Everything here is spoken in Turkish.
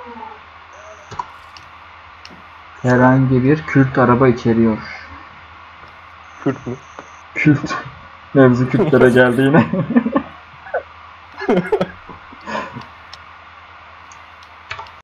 Herhangi bir Kürt araba içeriyor. Kürt mü? Kürt. Mevzu Kürtlere geldi yine.